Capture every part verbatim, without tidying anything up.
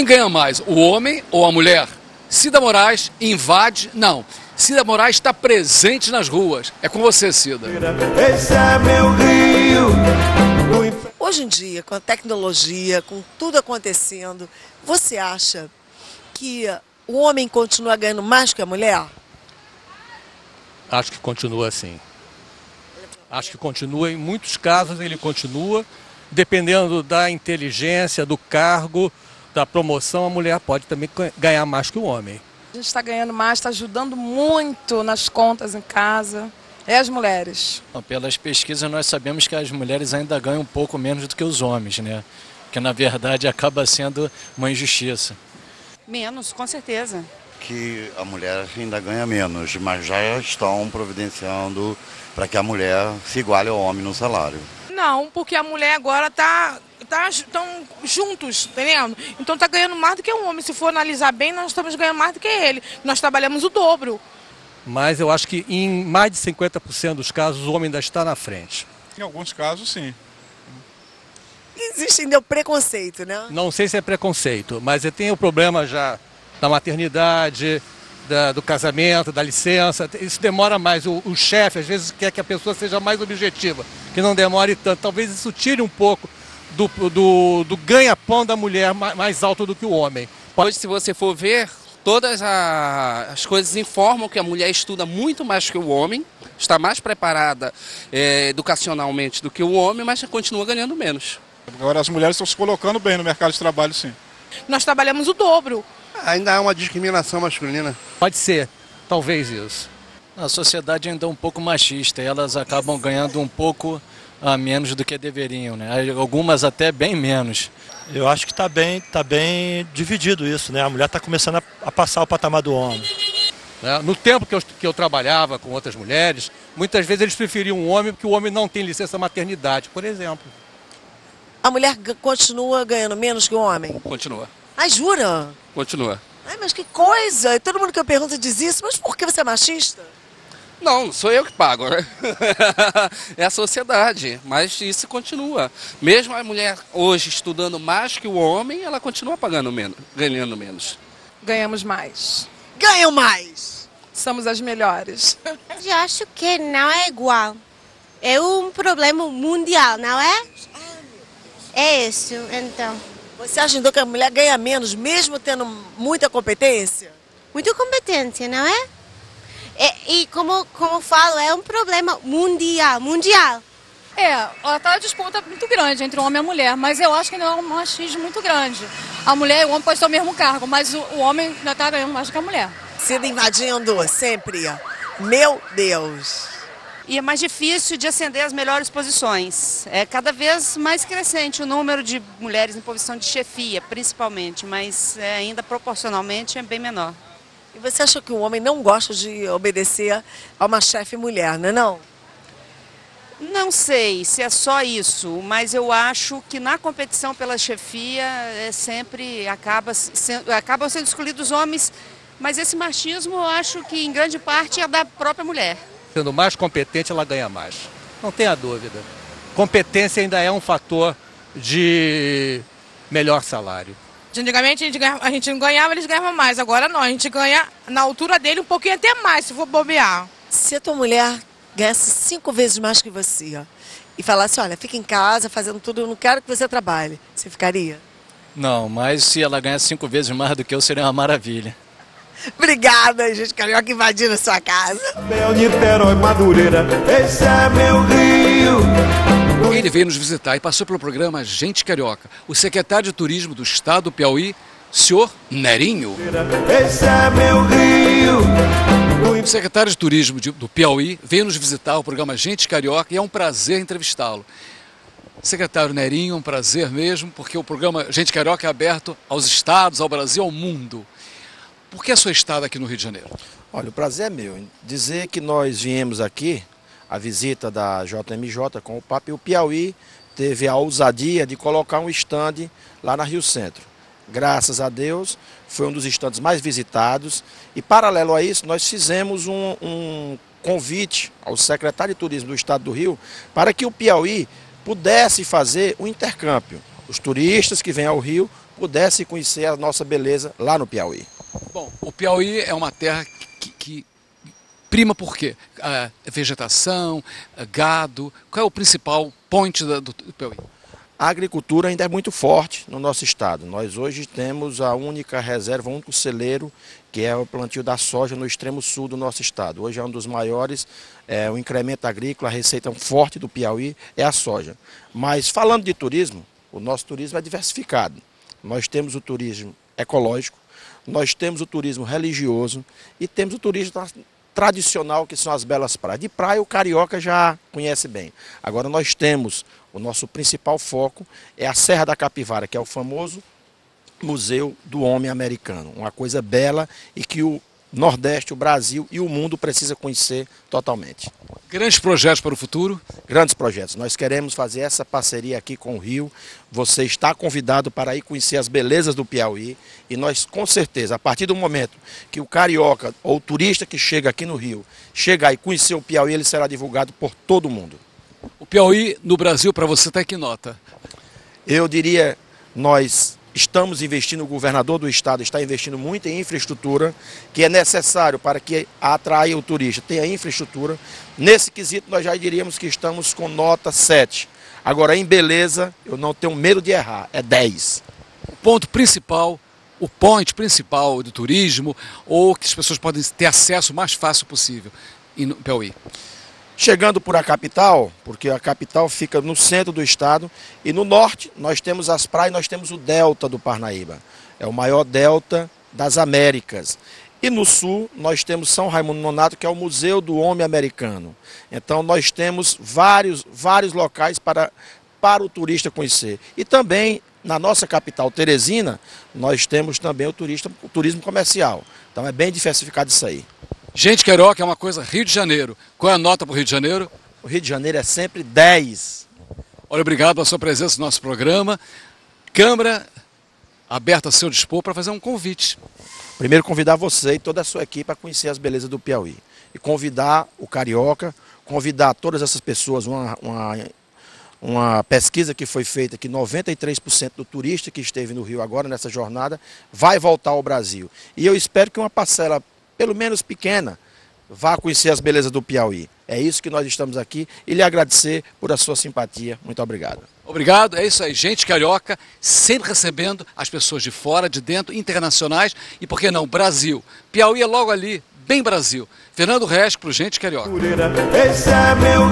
Quem ganha mais, o homem ou a mulher? Cida Moraes invade? Não. Cida Moraes está presente nas ruas. É com você, Cida. Esse é meu Rio. Hoje em dia, com a tecnologia, com tudo acontecendo, você acha que o homem continua ganhando mais que a mulher? Acho que continua assim. Acho que continua, em muitos casos ele continua, dependendo da inteligência, do cargo, da promoção, a mulher pode também ganhar mais que o homem. A gente está ganhando mais, está ajudando muito nas contas em casa. É as mulheres. Pelas pesquisas nós sabemos que as mulheres ainda ganham um pouco menos do que os homens, né? Que na verdade acaba sendo uma injustiça. Menos, com certeza. Que a mulher ainda ganha menos, mas já estão providenciando para que a mulher se iguale ao homem no salário. Não, porque a mulher agora está tá, tão juntos, entendendo? Então está ganhando mais do que o homem. Se for analisar bem, nós estamos ganhando mais do que ele. Nós trabalhamos o dobro. Mas eu acho que em mais de cinquenta por cento dos casos o homem ainda está na frente. Em alguns casos, sim. Existe ainda o preconceito, né? Não sei se é preconceito, mas tem o problema já da maternidade, da, do casamento, da licença. Isso demora mais. O, o chefe às vezes quer que a pessoa seja mais objetiva, que não demore tanto. Talvez isso tire um pouco do, do, do ganha-pão da mulher mais alto do que o homem. Hoje, se você for ver, todas a, as coisas informam que a mulher estuda muito mais que o homem, está mais preparada é, educacionalmente do que o homem, mas continua ganhando menos. Agora as mulheres estão se colocando bem no mercado de trabalho, sim. Nós trabalhamos o dobro. Ainda há uma discriminação masculina. Pode ser, talvez isso. A sociedade ainda é um pouco machista e elas acabam ganhando um pouco a menos do que deveriam, né? Algumas até bem menos. Eu acho que está bem, tá bem dividido isso, né? A mulher está começando a, a passar o patamar do homem. No tempo que eu, que eu trabalhava com outras mulheres, muitas vezes eles preferiam um homem porque o homem não tem licença maternidade, por exemplo. A mulher continua ganhando menos que o homem? Continua. Ai, jura? Continua. Ai, mas que coisa! Todo mundo que eu pergunto diz isso, mas por que você é machista? Não, sou eu que pago, né? É a sociedade, mas isso continua. Mesmo a mulher hoje estudando mais que o homem, ela continua pagando menos, ganhando menos. Ganhamos mais. Ganham mais! Somos as melhores. Eu acho que não é igual. É um problema mundial, não é? É isso, então. Você acha então que a mulher ganha menos, mesmo tendo muita competência? Muita competência, não é? E, e como, como falo, é um problema mundial, mundial. É, ela está a disputa muito grande entre o homem e a mulher, mas eu acho que não é um machismo muito grande. A mulher e o homem podem ter o mesmo cargo, mas o, o homem ainda está ganhando mais do que a mulher. Sendo invadindo sempre. Meu Deus! E é mais difícil de ascender às melhores posições. É cada vez mais crescente o número de mulheres em posição de chefia, principalmente, mas é, ainda proporcionalmente é bem menor. E você acha que o homem não gosta de obedecer a uma chefe mulher, não é não? Não sei se é só isso, mas eu acho que na competição pela chefia é sempre acaba, se, acabam sendo escolhidos homens, mas esse machismo eu acho que em grande parte é da própria mulher. Sendo mais competente, ela ganha mais. Não tenha dúvida. Competência ainda é um fator de melhor salário. Antigamente a gente, ganhava, a gente não ganhava, eles ganhavam mais. Agora não, a gente ganha na altura dele um pouquinho até mais, se for bobear. Se a tua mulher ganhasse cinco vezes mais que você e falasse, olha, fica em casa fazendo tudo, eu não quero que você trabalhe, você ficaria? Não, mas se ela ganha cinco vezes mais do que eu, seria uma maravilha. Obrigada, gente carioca invadindo a sua casa. Bel, Niterói, Madureira, esse é meu Rio. Ele veio nos visitar e passou pelo programa Gente Carioca, o secretário de Turismo do Estado do Piauí, senhor Nerinho. Esse é meu Rio. O secretário de Turismo de, do Piauí veio nos visitar o programa Gente Carioca e é um prazer entrevistá-lo. Secretário Nerinho, um prazer mesmo, porque o programa Gente Carioca é aberto aos estados, ao Brasil, ao mundo. Por que a sua estada aqui no Rio de Janeiro? Olha, o prazer é meu em dizer que nós viemos aqui, a visita da J M J com o Papa, e o Piauí teve a ousadia de colocar um estande lá na Rio Centro. Graças a Deus, foi um dos estandes mais visitados e, paralelo a isso, nós fizemos um, um convite ao secretário de Turismo do Estado do Rio para que o Piauí pudesse fazer um intercâmbio, os turistas que vêm ao Rio pudessem conhecer a nossa beleza lá no Piauí. Bom, o Piauí é uma terra que, que prima por quê? A vegetação, a gado. Qual é o principal point da, do, do Piauí? A agricultura ainda é muito forte no nosso estado. Nós hoje temos a única reserva, o único celeiro, que é o plantio da soja no extremo sul do nosso estado. Hoje é um dos maiores, é, o incremento agrícola, a receita forte do Piauí é a soja. Mas falando de turismo, o nosso turismo é diversificado. Nós temos o turismo ecológico, nós temos o turismo religioso e temos o turismo tradicional, que são as belas praias. De praia o carioca já conhece bem. Agora nós temos, o nosso principal foco é a Serra da Capivara, que é o famoso Museu do Homem Americano. Uma coisa bela e que o Nordeste, o Brasil e o mundo precisa conhecer totalmente. Grandes projetos para o futuro? Grandes projetos. Nós queremos fazer essa parceria aqui com o Rio. Você está convidado para ir conhecer as belezas do Piauí. E nós, com certeza, a partir do momento que o carioca ou o turista que chega aqui no Rio chegar e conhecer o Piauí, ele será divulgado por todo mundo. O Piauí no Brasil, para você, está em que nota? Eu diria, nós estamos investindo, o governador do estado está investindo muito em infraestrutura, que é necessário para que atraia o turista, tenha infraestrutura. Nesse quesito nós já diríamos que estamos com nota sete. Agora em beleza, eu não tenho medo de errar, é dez. O ponto principal, o point principal do turismo, ou que as pessoas podem ter acesso o mais fácil possível no Piauí? Chegando por a capital, porque a capital fica no centro do estado, e no norte nós temos as praias, nós temos o delta do Parnaíba, é o maior delta das Américas. E no sul nós temos São Raimundo Nonato, que é o Museu do Homem Americano. Então nós temos vários, vários locais para, para o turista conhecer. E também na nossa capital, Teresina, nós temos também o, turista, o turismo comercial. Então é bem diversificado isso aí. Gente carioca é uma coisa Rio de Janeiro. Qual é a nota para o Rio de Janeiro? O Rio de Janeiro é sempre dez. Olha, obrigado pela sua presença no nosso programa. Câmara aberta a seu dispor para fazer um convite. Primeiro convidar você e toda a sua equipe a conhecer as belezas do Piauí. E convidar o carioca, convidar todas essas pessoas, uma, uma, uma pesquisa que foi feita que noventa e três por cento do turista que esteve no Rio agora nessa jornada vai voltar ao Brasil. E eu espero que uma parcela pelo menos pequena, vá conhecer as belezas do Piauí. É isso que nós estamos aqui e lhe agradecer por a sua simpatia. Muito obrigado. Obrigado, é isso aí. Gente carioca, sempre recebendo as pessoas de fora, de dentro, internacionais e, por que não, Brasil. Piauí é logo ali, bem Brasil. Fernando Resch para o Gente Carioca. Esse é meu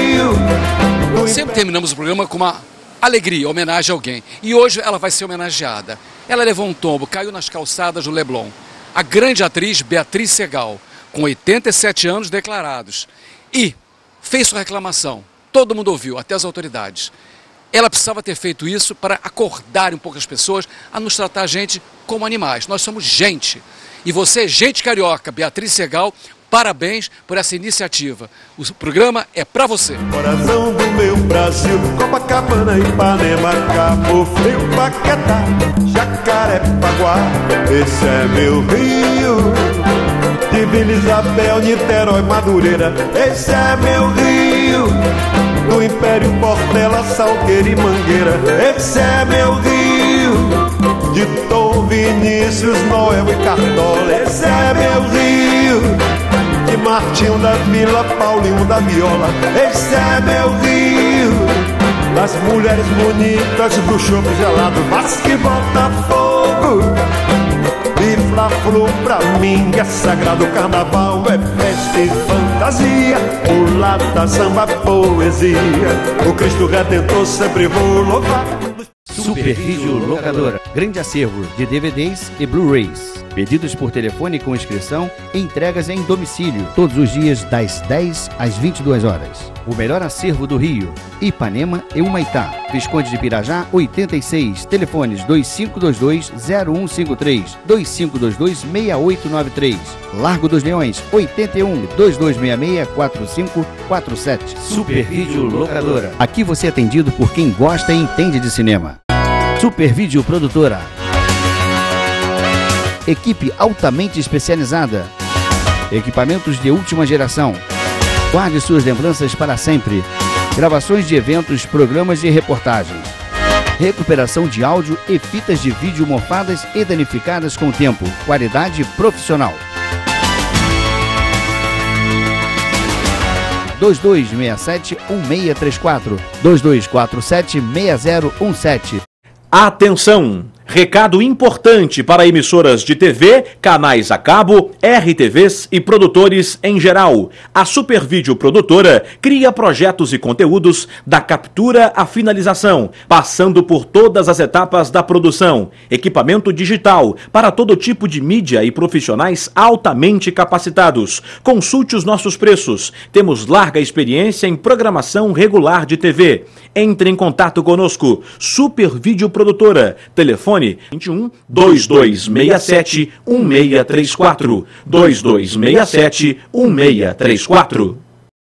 Rio. Sempre terminamos o programa com uma alegria, homenagem a alguém. E hoje ela vai ser homenageada. Ela levou um tombo, caiu nas calçadas do Leblon. A grande atriz Beatriz Segal, com oitenta e sete anos declarados, e fez sua reclamação. Todo mundo ouviu, até as autoridades. Ela precisava ter feito isso para acordar um pouco as pessoas a nos tratar a gente como animais. Nós somos gente. E você, gente carioca, Beatriz Segal, parabéns por essa iniciativa. O programa é para você. Coração do meu Brasil, Copacabana, Ipanema, Cabo Frio, Paquetá, Jacarepaguá. Esse é meu Rio. De Vila Isabel, Niterói, Madureira. Esse é meu Rio. Do Império, Portela, Salgueiro e Mangueira. Esse é meu Rio. De Tom, Vinícius, Noel e Cartola. Esse é meu Rio. De Martinho da Vila, Paulinho da Viola. Esse é meu Rio. Das mulheres bonitas, do chope gelado, Vasco e Botafogo. E Fla-Flu pra mim é sagrado, carnaval é festa e fantasia, mulata, samba, poesia, o Cristo Redentor sempre vou louvar. Super Vídeo Locadora, grande acervo de D V Ds e Blu-rays. Pedidos por telefone com inscrição e entregas em domicílio, todos os dias das dez às vinte e duas horas. O melhor acervo do Rio, Ipanema e Humaitá. Visconde de Pirajá, oitenta e seis, telefones dois cinco dois dois, zero um cinco três, dois cinco dois dois, seis oito nove três. Largo dos Leões, oitenta e um, dois dois seis seis, quatro cinco quatro sete. Super Vídeo Locadora. Aqui você é atendido por quem gosta e entende de cinema. Super Vídeo Produtora. Equipe altamente especializada. Equipamentos de última geração. Guarde suas lembranças para sempre. Gravações de eventos, programas e reportagens. recuperação de áudio e fitas de vídeo mofadas e danificadas com o tempo. Qualidade profissional. dois dois seis sete, um seis três quatro, dois dois quatro sete, seis zero um sete. Atenção! Recado importante para emissoras de T V, canais a cabo, R T Vs e produtores em geral. A Supervídeo Produtora cria projetos e conteúdos da captura à finalização, passando por todas as etapas da produção. Equipamento digital para todo tipo de mídia e profissionais altamente capacitados. Consulte os nossos preços. Temos larga experiência em programação regular de T V. Entre em contato conosco. Supervídeo Produtora. Telefone vinte e um, dois dois seis sete, um seis três quatro, dois dois seis sete, um seis três quatro.